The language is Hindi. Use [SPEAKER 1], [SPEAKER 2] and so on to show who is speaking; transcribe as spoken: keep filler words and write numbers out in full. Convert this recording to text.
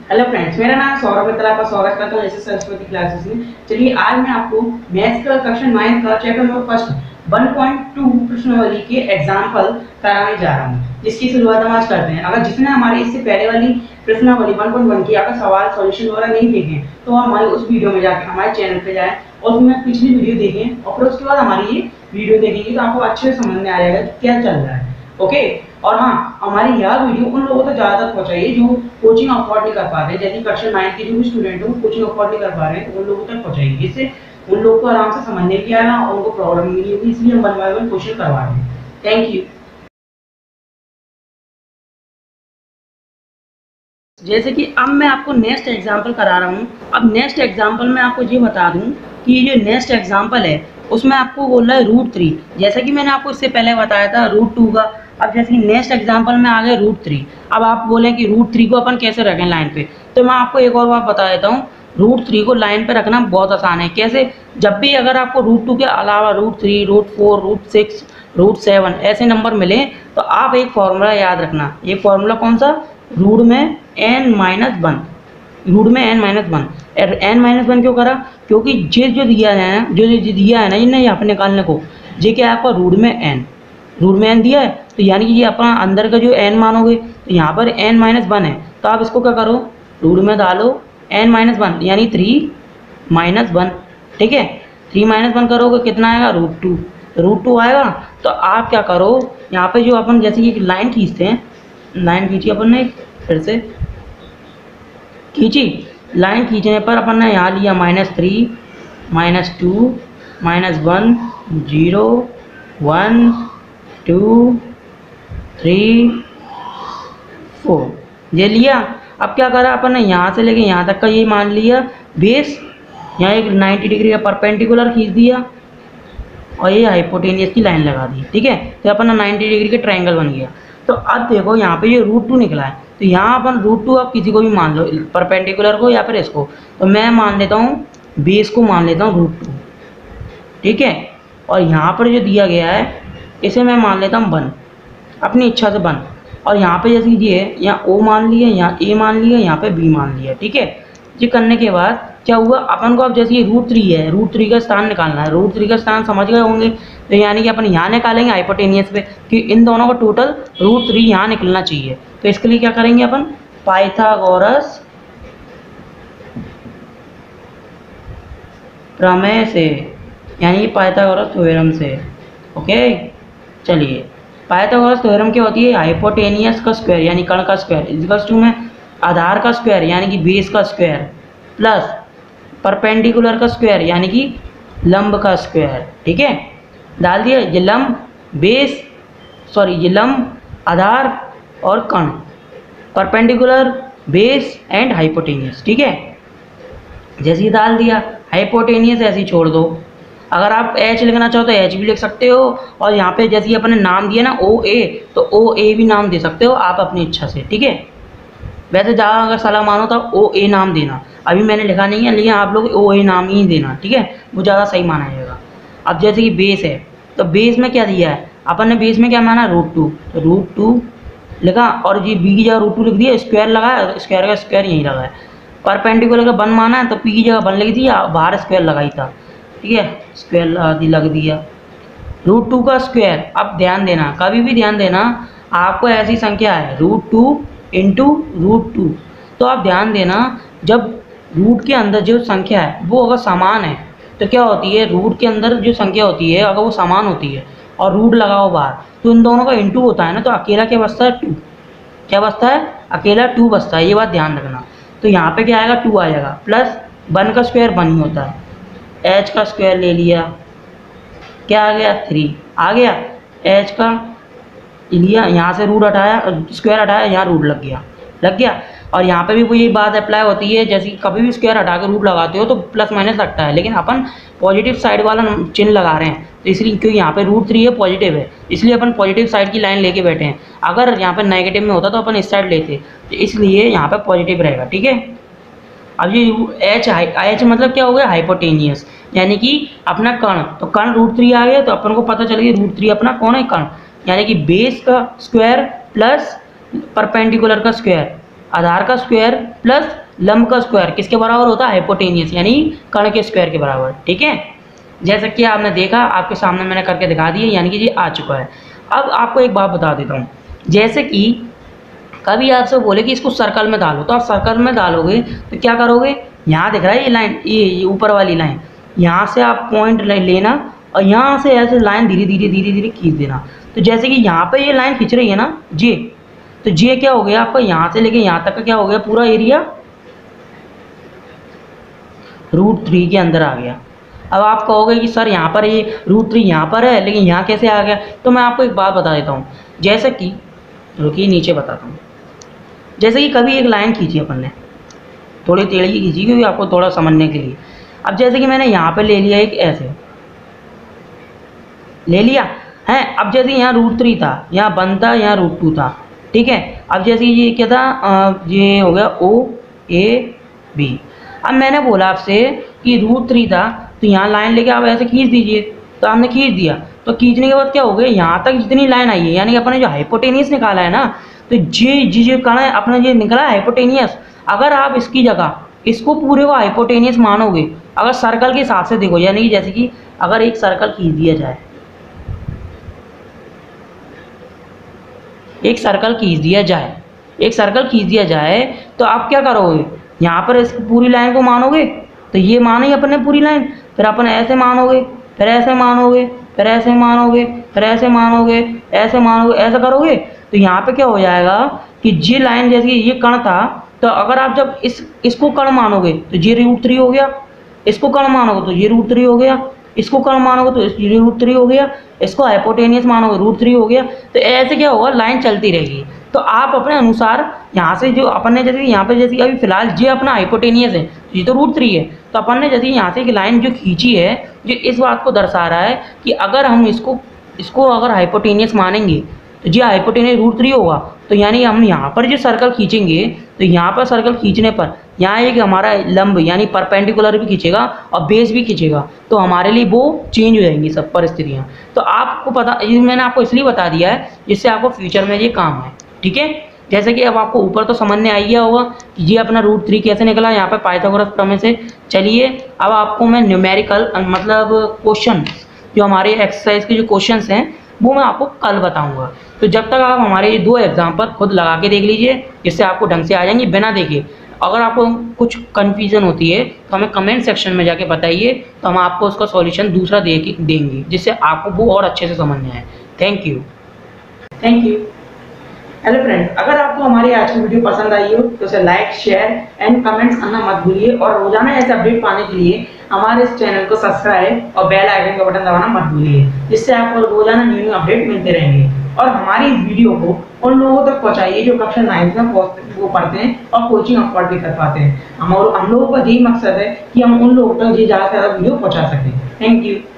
[SPEAKER 1] हेलो फ्रेंड्स, मेरा नाम सौरभ मित्तल, आपका स्वागत करता हूँ एस एस सरस्वती क्लासेस में। चलिए आज मैं आपको मैथ्स का कक्षा नाइन का chapter number first one point two प्रश्नावली के एग्जाम्पल कराने जा रहा हूँ, जिसकी शुरुआत हम आज करते हैं। अगर जिसने हमारे इससे पहले वाली प्रश्नावली वन पॉइंट वन की आपका सवाल सॉल्यूशन वगैरह नहीं देखे तो हमारे उस वीडियो में जाकर हमारे चैनल पे जाएं और उसमें पिछली वीडियो देखें और फिर उसके बाद हमारी ये वीडियो देखेंगे तो आपको अच्छे से समझ में आ जाएगा क्या चल रहा है। ओके, और हाँ, हमारी यह वीडियो उन लोगों तक ज़्यादा तक पहुँचाइए जो कोचिंग अफोर्ड नहीं कर पा रहे, जैसे कक्षा नाइन के जो भी स्टूडेंट हो कोचिंग अफोर्ड नहीं कर पा रहे हैं, तो उन लोगों तक पहुँचाइए, जिससे उन लोगों को आराम से समझने की आना और उनको प्रॉब्लम नहीं होगी। इसलिए हम वन बाय वन क्वेश्चन करवा रहे हैं। Thank you. जैसे कि अब मैं आपको नेक्स्ट एग्जाम्पल करा रहा हूँ। अब नेक्स्ट एग्जाम्पल में आपको ये बता दूँ कि ये जो नेक्स्ट एग्जाम्पल है उसमें आपको बोल रहा है रूट थ्री, जैसे कि मैंने आपको इससे पहले बताया था रूट टू का। अब जैसे कि नेक्स्ट एग्जाम्पल में आ गया रूट थ्री। अब आप बोलें कि रूट थ्री को अपन कैसे रखें लाइन पे, तो मैं आपको एक और बात बता देता हूँ। रूट थ्री को लाइन पे रखना बहुत आसान है। कैसे? जब भी अगर आपको रूट टू के अलावा root three, root four, root six, root seven ऐसे नंबर मिले तो आप एक फॉर्मूला याद रखना। ये फॉर्मूला कौन सा? रूट में एन माइनस वन, रूट में N minus one. N minus one क्यों करा? क्योंकि जे जो दिया है ना, जो जो दिया है ना इन्हें यहाँ पे निकालने को, जे क्या है आपका रूट में एन, रूट में एन दिया है, तो यानी कि ये अपना अंदर का जो एन मानोगे तो यहाँ पर एन माइनस वन है, तो आप इसको क्या करो, रूट में डालो एन माइनस वन यानी थ्री माइनस वन। ठीक है, थ्री माइनस वन करोगे कितना आएगा? Root two. रूट टू आएगा तो आप क्या करो, यहाँ पे जो अपन जैसे कि लाइन खींचते हैं, लाइन खींची अपन ने, फिर से खींची, लाइन खींचने पर अपन ने यहाँ लिया minus three, minus two, minus one, zero, one, two, three, four, ये लिया। अब क्या करा अपन ने, यहाँ से लेके यहाँ तक का ये मान लिया बेस, यहाँ एक नाइन्टी डिग्री का परपेंडिकुलर खींच दिया और ये हाइपोटेनियस की लाइन लगा दी। ठीक है, तो अपन नाइन्टी डिग्री का ट्रायंगल बन गया। तो अब देखो यहाँ पे ये रूट टू निकला है, तो यहाँ अपन रूट टू आप किसी को भी मान लो, परपेंडिकुलर को या फिर इसको, तो मैं मान लेता हूँ बेस को मान लेता हूँ रूट टू। ठीक है, और यहाँ पर जो दिया गया है इसे मैं मान लेता हूँ वन, अपनी इच्छा से वन। और यहाँ पे जैसे ये है, यहाँ ओ मान लिया, यहाँ ए मान लिया, यहाँ पे बी मान लिया। ठीक है, ये करने के बाद क्या हुआ, अपन को अब जैसे ये रूट थ्री है, रूट थ्री का स्थान निकालना है। रूट थ्री का स्थान समझ गए होंगे, तो यानी कि अपन यहाँ निकालेंगे हाइपोटेनियस पे कि इन दोनों का टोटल रूट थ्री यहाँ निकलना चाहिए। तो इसके लिए क्या करेंगे अपन, पाइथागोरस प्रमेय से, यानी पाइथागोरस थ्योरम से। ओके, चलिए, पाइथागोरस थ्योरम क्या होती है? हाइपोटेनियस का स्क्वायर यानी कर्ण का स्क्वायर इक्वल्स टू में आधार का स्क्वायर यानी कि बेस का स्क्वायर प्लस परपेंडिकुलर का स्क्वायर यानी कि लंब का स्क्वायर। ठीक है, डाल दिया। ये लंब बेस, सॉरी ये लंब आधार और कर्ण, परपेंडिकुलर, बेस एंड हाइपोटेनियस। ठीक है, जैसे ही डाल दिया, हाइपोटेनियस ऐसे ही छोड़ दो। अगर आप एच लिखना चाहो तो एच भी लिख सकते हो, और यहाँ पे जैसे अपने नाम दिया ना ओ ए, तो ओ ए भी नाम दे सकते हो आप अपनी इच्छा से। ठीक है, वैसे ज़्यादा अगर सलाह मानो तो ओ ए नाम देना, अभी मैंने लिखा नहीं है लेकिन आप लोग ओ ए नाम ही देना। ठीक है, वो ज़्यादा सही माना जाएगा। अब जैसे कि बेस है, तो बेस में क्या दिया है अपन ने, बेस में क्या माना, रूट टू, तो रूट टू लिखा, और जी बी की जगह रूट टू लिख दिया, स्क्वायर लगाया, स्क्वायर का स्क्वायर यहीं लगाया। परपेंडिकुलर का वन माना है तो पी की जगह वन लिख दिया, बाहर स्क्वायर लगाई था। ठीक है, स्क्वायर आदि लग दिया, रूट टू का स्क्वायर। अब ध्यान देना, कभी भी ध्यान देना, आपको ऐसी संख्या है root two into root two, तो आप ध्यान देना जब रूट के अंदर जो संख्या है वो अगर समान है तो क्या होती है, रूट के अंदर जो संख्या होती है अगर वो समान होती है और रूट लगाओ बाहर, तो इन दोनों का इंटू होता है ना, तो अकेला क्या बचता है, टू। क्या बचता है? अकेला टू बचता है, ये बात ध्यान रखना। तो यहाँ पे क्या आएगा, टू आ जाएगा, प्लस वन का स्क्वायर वन ही होता है, एच का स्क्वायर ले लिया, क्या आ गया, थ्री आ गया। एच का लिया, यहाँ से रूट हटाया, स्क्वायर हटाया, यहाँ रूट लग गया, लग गया। और यहाँ पे भी वो यही बात अप्लाई होती है, जैसे कि कभी भी स्क्वायर हटा के रूट लगाते हो तो प्लस माइनस लगता है, लेकिन अपन पॉजिटिव साइड वाला चिन्ह लगा रहे हैं, तो इसलिए क्योंकि यहाँ पे रूट थ्री है पॉजिटिव है, इसलिए अपन पॉजिटिव साइड की लाइन लेके बैठे हैं। अगर यहाँ पे नेगेटिव में होता तो अपन इस साइड लेते, तो इसलिए यहाँ पे पॉजिटिव रहेगा। ठीक है, अब ये एच, एच मतलब क्या हो गया, हाइपोटेनियस, यानी कि अपना कर्ण, तो कर्ण रूट थ्री आ गया, तो अपन को पता चल गया रूट थ्री अपना कौन है, कर्ण, यानी कि बेस का स्क्वायर प्लस परपेंडिकुलर का स्क्वायर, आधार का स्क्वायर प्लस लंब का स्क्वायर किसके बराबर होता है? हाइपोटेनियस यानी कर्ण के स्क्वायर के बराबर। ठीक है, जैसा कि आपने देखा, आपके सामने मैंने करके दिखा दिया, यानी कि ये आ चुका है। अब आपको एक बात बता देता हूँ, जैसे कि कभी आपसे बोले कि इसको सर्कल में डालो, तो आप सर्कल में डालोगे तो क्या करोगे? यहाँ दिख रहा है ये लाइन, ये ऊपर वाली लाइन, यहाँ से आप पॉइंट लेना और यहाँ से ऐसे लाइन धीरे धीरे धीरे धीरे खींच देना। तो जैसे कि यहाँ पे ये लाइन खींच रही है ना जे, तो जे क्या हो गया आपका? यहाँ से लेके यहाँ तक का क्या हो गया? पूरा एरिया रूट थ्री के अंदर आ गया। अब आप कहोगे कि सर यहाँ पर ये रूट थ्री यहाँ पर है, लेकिन यहाँ कैसे आ गया? तो मैं आपको एक बात बता देता हूँ, जैसे कि रुकिए नीचे बताता हूँ। जैसे कि कभी एक लाइन खींची अपन ने, थोड़ी टेढ़ी की खींची क्योंकि आपको थोड़ा समझने के लिए। अब जैसे कि मैंने यहाँ पे ले लिया एक ऐसे ले लिया है। अब जैसे यहाँ रूट थ्री था, यहाँ वन था, यहाँ रूट टू था। ठीक है, अब जैसे ये क्या था, ये हो गया ओ ए बी। अब मैंने बोला आपसे कि रूट थ्री था, तो यहाँ लाइन लेके आप ऐसे खींच दीजिए, तो आपने खींच दिया। तो खींचने के बाद क्या हो गया? यहाँ तक जितनी लाइन आई है, यानी कि अपने जो हाइपोटेनियस निकाला है ना, तो जी जी जो कण है अपना जो निकला है हाइपोटेनियस, अगर आप इसकी जगह इसको पूरे को हाइपोटेनियस मानोगे, अगर सर्कल के हिसाब से देखो, यानी कि जैसे कि अगर एक सर्कल खींच दिया जाए, एक सर्कल खींच दिया जाए एक सर्कल खींच दिया जाए तो आप क्या करोगे? यहाँ पर इस पूरी लाइन को मानोगे, तो ये मानी अपने पूरी लाइन, फिर अपन ऐसे मानोगे, फिर ऐसे मानोगे, फिर ऐसे मानोगे, फिर ऐसे मानोगे, ऐसे मानोगे, ऐसा करोगे, तो यहाँ पे क्या हो जाएगा कि ये लाइन जैसे ये कण था, तो अगर आप जब इस इसको कण मानोगे तो ये रूट थ्री हो गया, इसको कण मानोगे तो ये रूट थ्री हो गया, इसको कण मानोगे तो ये रूट थ्री हो गया, इसको हाइपोटेनियस मानोगे रूट थ्री हो गया। तो ऐसे क्या होगा? लाइन चलती रहेगी। तो आप अपने अनुसार यहाँ से जो अपन ने जैसे यहाँ पे जैसे अभी फिलहाल ये अपना हाइपोटेनियस है, ये तो रूट थ्री है, तो अपन ने जैसे यहाँ से एक लाइन जो खींची है, जो इस बात को दर्शा रहा है कि अगर हम इसको इसको अगर हाइपोटेनियस मानेंगे तो ये हाइपोटेनियस रूट थ्री होगा। तो यानी हम यहाँ पर जो सर्कल खींचेंगे, तो यहाँ पर सर्कल खींचने पर यहाँ एक हमारा लंब यानी परपेंडिकुलर भी खींचेगा और बेस भी खींचेगा, तो हमारे लिए वो चेंज हो जाएंगी सब परिस्थितियाँ। तो आपको पता, ये मैंने आपको इसलिए बता दिया है जिससे आपको फ्यूचर में ये काम है। ठीक है, जैसे कि अब आपको ऊपर तो समझ में आ गया होगा कि ये अपना रूट थ्री कैसे निकला यहाँ पर पाइथागोरस प्रमेय से। चलिए अब आपको मैं न्यूमेरिकल मतलब क्वेश्चन, जो हमारे एक्सरसाइज के जो क्वेश्चंस हैं वो मैं आपको कल बताऊंगा। तो जब तक आप हमारे ये दो एग्जाम्पल खुद लगा के देख लीजिए, जिससे आपको ढंग से आ जाएंगे बिना देखे। अगर आपको कुछ कन्फ्यूजन होती है तो हमें कमेंट सेक्शन में जाके बताइए, तो हम आपको उसका सॉल्यूशन दूसरा दे देंगे जिससे आपको वो और अच्छे से समझ में आए। Thank you thank you hello friends, अगर आपको हमारी आज की वीडियो पसंद आई हो तो उसे लाइक, शेयर एंड कमेंट्स करना मत भूलिए, और रोजाना ऐसे अपडेट पाने के लिए हमारे इस चैनल को सब्सक्राइब और बेल आइकन का बटन दबाना मत भूलिए, जिससे आपको रोजाना न्यू न्यू अपडेट मिलते रहेंगे। और हमारी इस वीडियो को उन लोगों तक पहुंचाइए जो कक्षा नाइन्थ में वो पढ़ते हैं और कोचिंग अफोर्ड भी कर पाते हैं। हम हम लोगों का यही मकसद है कि हम उन लोगों तक ये ज़्यादा से ज़्यादा वीडियो पहुँचा सकें। Thank you.